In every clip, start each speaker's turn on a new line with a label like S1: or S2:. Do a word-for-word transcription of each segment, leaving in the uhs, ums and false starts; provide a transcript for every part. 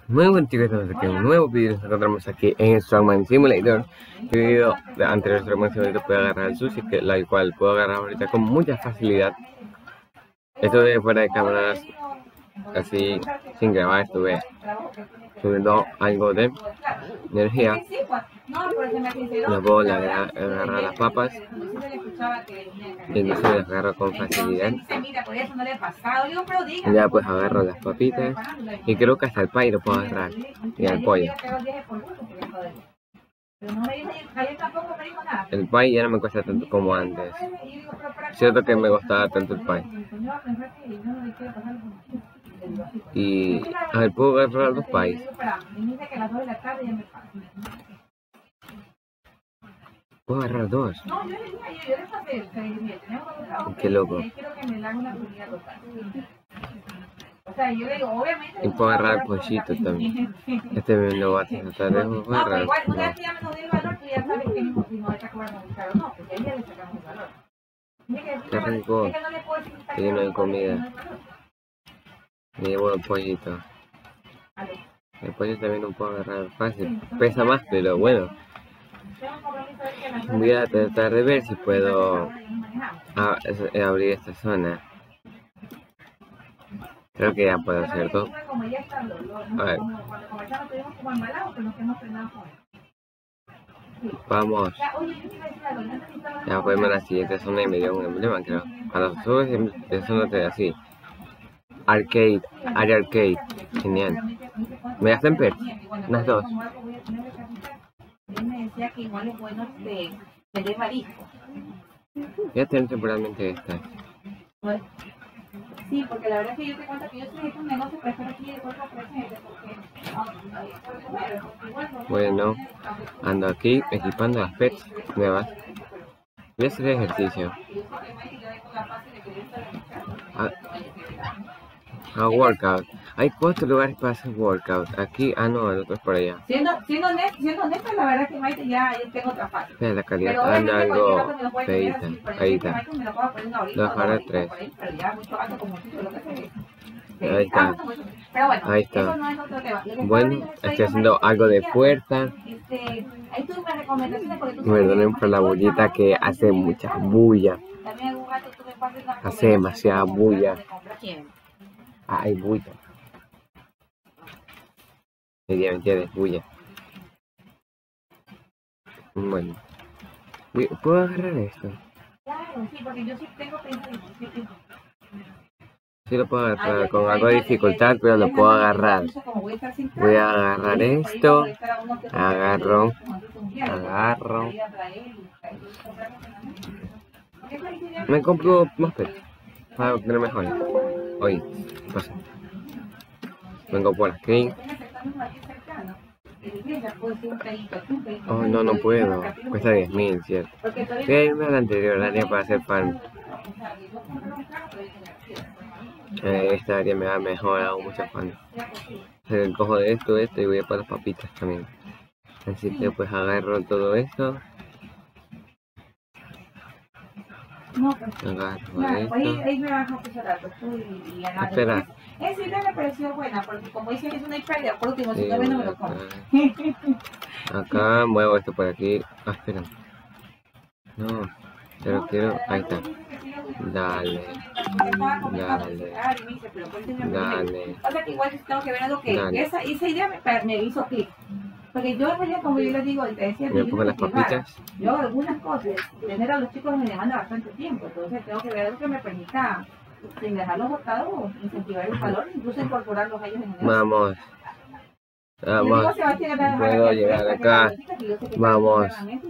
S1: Muy buen chicos, estamos aquí en un nuevo vídeo. Nos encontramos aquí en Strongman Simulator. El vídeo de anterior Strongman Simulator puede agarrar el sushi, que la cual puedo agarrar ahorita con mucha facilidad. Esto de fuera de cámaras, así sin grabar, estuve subiendo algo de energía. La bola agarrar las papas y no se las agarro con facilidad. Ya pues agarro las papitas y creo que hasta el pay lo puedo agarrar y el pollo. El pay ya no me cuesta tanto como antes. Cierto que me costaba tanto el pay. Y a ver, puedo agarrar los pais. Puedo agarrar dos. Qué loco. Y puedo agarrar el pollito también. Este me lo va a tratar de agarrar. Qué rico. Que lleno de comida. Me llevo el pollito. El pollo también no puedo agarrar fácil. Pesa más, pero bueno. Voy a tratar de ver si puedo abrir esta zona. Creo que ya puedo hacer todo. A ver. Vamos. Ya podemos a la siguiente zona y me dio un emblema, creo. Cuando subes de zona te da así. Arcade, área arcade. Genial. ¿Me das temper? Unas dos. Él me decía que igual es bueno de vender marisco. Voy a tener temporalmente estas. Bueno, sí, porque la verdad es que yo te cuento que yo soy de un negocio, prefiero aquí de cuatro presentes porque... Bueno, ando aquí equipando las pets nuevas. Voy a hacer ejercicio. Ah, ah, workout. Hay cuatro lugares para hacer workout. Aquí, ah no, el otro es por allá. Siendo, siendo, honesto, siendo honesto, la verdad es que Maite ya tengo otra fase. Pero la calidad anda algo feita, feita. Dos para tres. Ahí está. Ahí está. Bueno, estoy haciendo algo de fuerza. Perdonen por la bullita que hace mucha bulla. Hace demasiada bulla. Ah, hay bulla. Media mentira de bulla. Bueno. ¿Puedo agarrar esto? Claro, sí, porque yo sí tengo pensamiento. Sí lo puedo agarrar con algo de dificultad, pero lo puedo agarrar. Voy a agarrar esto. Agarro. Agarro. Me compro más pelos para obtener mejores. Oye, ¿qué pasa? Vengo por aquí. Oh, no, no puedo. Cuesta diez mil, ¿cierto? Voy a irme a la anterior área para hacer pan. Eh, esta área me va mejor, hago mucho pan. Eh, cojo de esto, esto y voy a para las papitas también. Así que pues agarro todo esto. No, pues, agarro no, esto. Ahí, ahí me vas a empezar a tú y, y a espera. Esa idea me pareció buena, porque como dicen es una historia, por último, si sí, no ven no me lo como. Acá muevo esto por aquí. Ah, espera. No, pero quiero. Ahí está. Dale. Dale. Dale. O sea que igual tengo que ver algo que esa, esa idea me, me hizo clic. Porque yo en realidad, como yo les digo, te decía, me pongo las papitas. Yo hago algunas cosas, tener a los chicos me demanda bastante tiempo, entonces tengo que ver algo que me permita, sin dejarlos botados, incentivar el valor, incluso incorporarlos a ellos en el Vamos. Vamos. Puedo llegar acá. Vamos.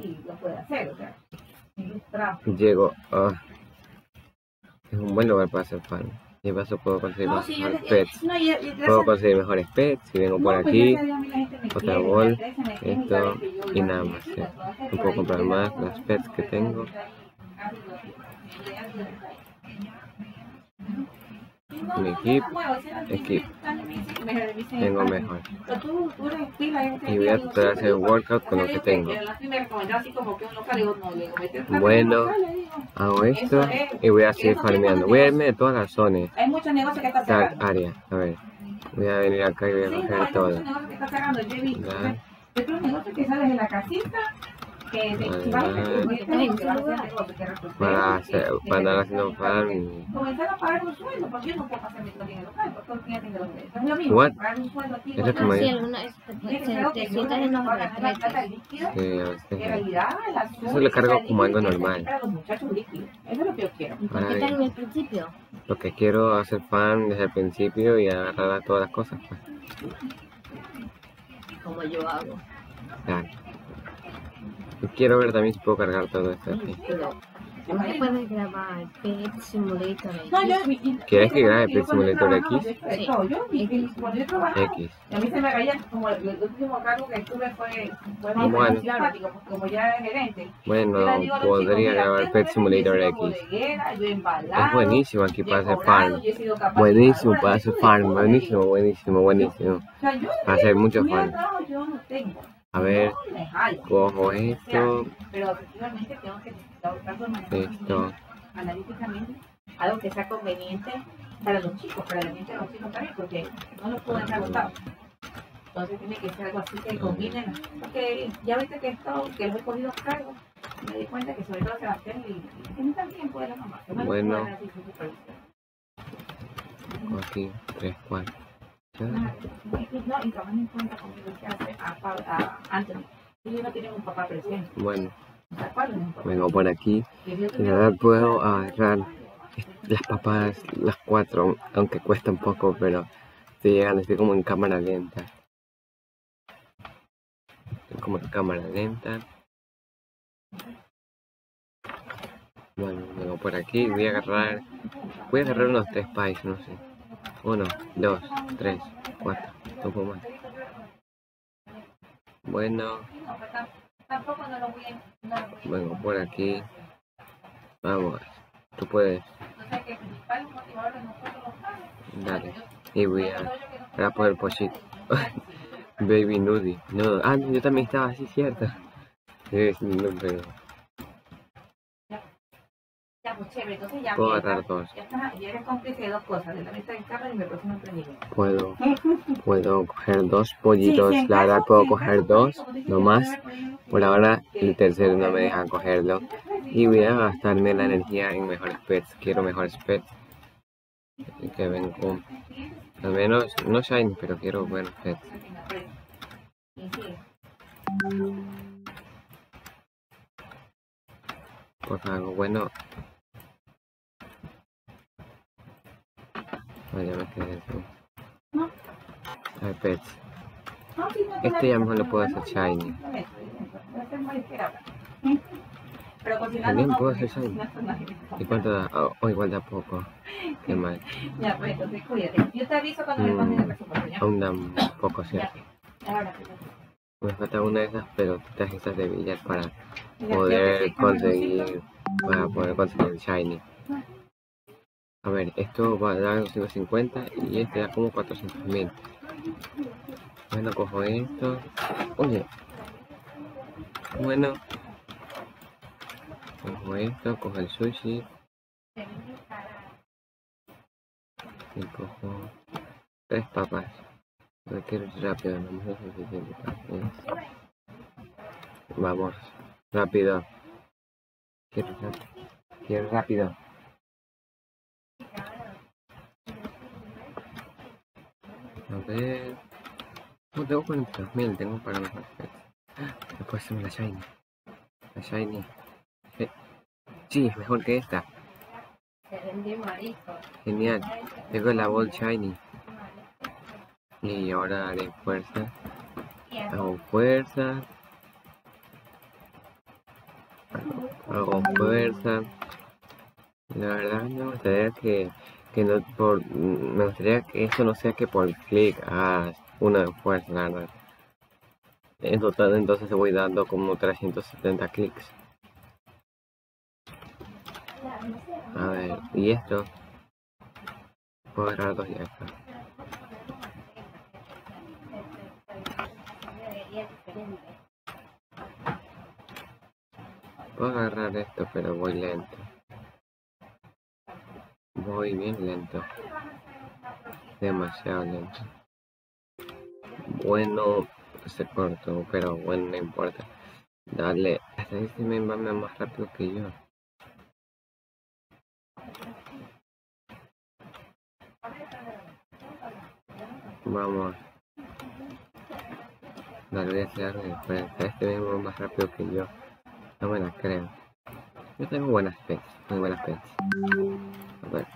S1: Llego. Oh. Es un buen lugar para hacer pan. Y de paso puedo conseguir no, sí, mejores pets. No, y, y puedo conseguir mejores pets. Si vengo no, por aquí, pues otra bol, esto y nada más. ¿Sí? No puedo comprar más las pets que tengo. Mi equip, equip. Tengo mejor. Y voy a tratar de hacer workout con lo que tengo. Bueno, hago esto y voy a seguir farmeando. Voy a irme de todas las zonas. Tal área. A ver. Voy a venir acá y voy a
S2: Sí, no,
S1: coger
S2: hay
S1: todo.
S2: muchos negocios que están cerrando, yo he visto.
S1: Ya.
S2: Yo creo que negocio que sales de la casita, que de, si vas a hacer tu negocio, que vas a hacer negocio, que resolver,
S1: Para, hacer,
S2: que-
S1: para andar
S2: que-
S1: haciendo farm y...
S2: comenzar a pagar un sueldo, porque yo no puedo pasar mi tiempo en el local, porque todos los días tengo los dedos. Es lo mismo,
S1: What?
S2: pagar un sueldo aquí.
S1: Es lo que
S2: bueno,
S1: me
S3: Sí,
S1: dijo.
S3: alguna vez te,
S2: tiene que
S3: te,
S2: ser algo
S3: te
S2: que yo
S3: sientas
S2: no
S3: en los
S2: pueda ganar la plata
S3: retretes.
S2: líquida.
S1: Sí, a veces.
S2: En realidad, el azul
S1: Eso le cargo
S2: está
S1: como algo
S2: líquido, que
S1: normal.
S2: para los muchachos líquidos. Eso es lo que yo quiero.
S3: ¿Y por qué tan en el principio?
S1: Porque quiero hacer fan desde el principio y agarrar a todas las cosas, pues.
S3: Como yo hago.
S1: Claro. Y quiero ver también si puedo cargar todo esto aquí.
S3: Pero no puedes grabar Pet Simulator
S2: No, yo,
S3: X.
S2: y- y-
S1: ¿Quieres que grabe
S2: yo
S1: Pet
S2: cuando
S1: Simulator
S2: trabajaba,
S1: X?
S2: yo he hecho de todo. Yo, y- cuando yo trabajaba,
S1: X.
S2: y a mí se me caía, como el, el último cargo que tuve fue, fue
S1: Bueno.
S2: más simpático, porque como ya era gerente.
S1: Bueno,
S2: Yo le digo a los
S1: podría
S2: chicos, mira,
S1: grabar
S2: yo
S1: Pet
S2: no
S1: Simulator
S2: he sido
S1: X.
S2: bodeguera, yo he embalado,
S1: Es buenísimo aquí
S2: yo he
S1: para hacer
S2: cobrado,
S1: farm.
S2: yo he sido capacitadora,
S1: Buenísimo para
S2: yo he
S1: hacer
S2: hecho de
S1: farm.
S2: todo,
S1: Buenísimo,
S2: digo.
S1: buenísimo, buenísimo.
S2: O sea, yo
S1: Para hacer mucho
S2: mira,
S1: farm.
S2: trabajo yo no tengo.
S1: A ver,
S2: No me hallo,
S1: cojo
S2: o sea,
S1: esto,
S2: pero efectivamente tengo que tratar de manejar
S1: esto.
S2: analíticamente algo que sea conveniente para los chicos, para la mente de los chicos también, porque no los puedo dejar botados. Entonces tiene que ser algo así que combine, porque ya viste que esto, que los he cogido a cargo, me di cuenta que sobre todo Sebastián y, y necesitan tiempo de la mamá. Que no les
S1: Bueno.
S2: puedo dar así su supervisión.
S1: Cojo aquí, tres, cuatro.
S2: Ah, y- No, y toman en cuenta conmigo que hace a, Pa- a Anthony. Ellos no tienen un papá presente.
S1: Bueno,
S2: ¿Se acuerdan? Un papá
S1: vengo por aquí.
S2: presente.
S1: En verdad puedo agarrar las papas, las cuatro, aunque cuesta un poco, pero estoy llegando, estoy como en cámara lenta. Estoy como en cámara lenta. Bueno, vengo por aquí, voy a agarrar, voy a agarrar unos tres pies, no sé. Uno, dos, tres, cuatro, no puedo más. Bueno,
S2: Tampoco no lo voy a... No lo voy a...
S1: vengo por aquí. Vamos, tú puedes,
S2: No sé, que el principal motivador de nosotros los padres.
S1: dale. Y voy a, ahora por el pochito. Baby Nudie. No, ah, yo también estaba así, cierto. Sí, sí, no, pero
S2: Ya, pues chévere, entonces ya...
S1: puedo
S2: ya
S1: agarrar
S2: está.
S1: dos.
S2: Ya está, ya eres cómplice de dos cosas, de la venta en cámara y mi próximo emprendimiento.
S1: Puedo, puedo coger dos pollitos.
S2: Sí, sí, en
S1: La verdad
S2: caso-
S1: puedo
S2: sí, en
S1: coger
S2: caso,
S1: dos,
S2: como dije,
S1: no
S2: yo
S1: más.
S2: puedo poner-
S1: Por ahora el tercero no me dejan cogerlo. Y voy a gastarme la energía en mejores pets. Quiero mejores pets. Así que vengo. Al menos, no shiny, pero quiero buenos pets.
S2: Y sí,
S1: Por favor, bueno. Vaya, me quedé así.
S2: No.
S1: Hay pets.
S2: no, sí, no,
S1: Este ya mejor lo puedo hacer shiny.
S2: Puede ser muy esperable. Pero cocinando
S1: También
S2: no,
S1: puedo
S2: porque
S1: hacer shiny.
S2: cocinando no.
S1: ¿Y cuánto da? Oh, oh, igual da poco. Qué mal.
S2: Ya, pues entonces cuídate. Yo te aviso cuando me manden el presupuesto, ¿ya?
S1: Aún da poco,
S2: Ya,
S1: ¿cierto?
S2: pues. Ahora, pues,
S1: Me falta una de esas pelotitas esas de billar para
S2: ya, ya,
S1: poder
S2: ya, ya,
S1: conseguir, para poder conseguir el shiny. A ver, esto va a dar doscientos cincuenta y este da como cuatrocientos mil. Bueno, cojo esto. Oye. Bueno. Cojo esto, cojo el sushi. Y cojo tres papas. Lo quiero ir rápido, no me es suficiente. Vamos, rápido. Quiero rápido. Quiero rápido. A ver. No tengo cuarenta y dos mil, tengo para mejor pets. Después hacerme la shiny. La shiny. Eh, Sí, es mejor que esta. Genial. Tengo la Ball Shiny. Y ahora haré fuerza. Hago fuerza. Hago fuerza. La verdad me gustaría que, que no por me gustaría que esto no sea que por clic hagas una de fuerza, la verdad. En total entonces voy dando como trescientos setenta clics. A ver, y esto puedo agarrar dos ya está. Puedo agarrar esto, pero voy lento. Voy bien lento. Demasiado lento. Bueno, se cortó, pero bueno, no importa. Dale, hasta este me va más rápido que yo. Vamos. Dale, voy a hacer algo diferente. Este mismo va más rápido que yo. No me la creo. Yo tengo buenas pets, muy buenas pets. A ver.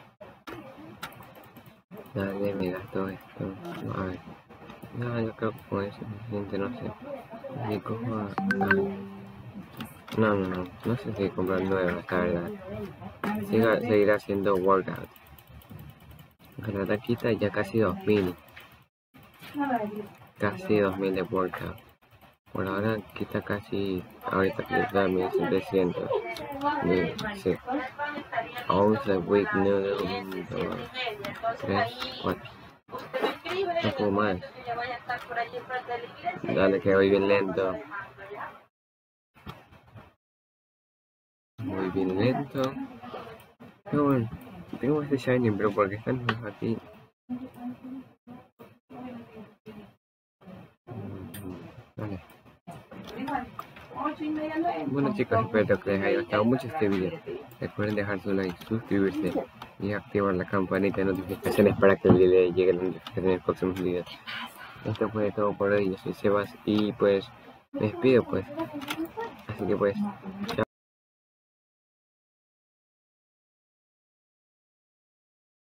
S1: Dale, mira todo esto. No, a ver. No, yo creo que con eso es suficiente, no sé. Y cojo a... No, no, no. No sé si comprar nuevas, la verdad. Siga, seguir haciendo workout. Aunque la verdad quita ya casi dos mil. Casi dos mil de workout. Por ahora quita casi, ahorita quita mil setecientos. Sí. once week noodle, dos, tres, cuatro. No puedo más. Dale que voy bien lento. Muy bien lento. Pero bueno, tengo este shiny, pero porque están aquí. Vale. Bueno chicos, espero que les haya gustado mucho este video. Recuerden dejar su like, suscribirse y activar la campanita de notificaciones para que les llegue la notificación en los próximos videos. Esto fue todo por hoy, yo soy Sebas y pues me despido pues. Así que pues, chao.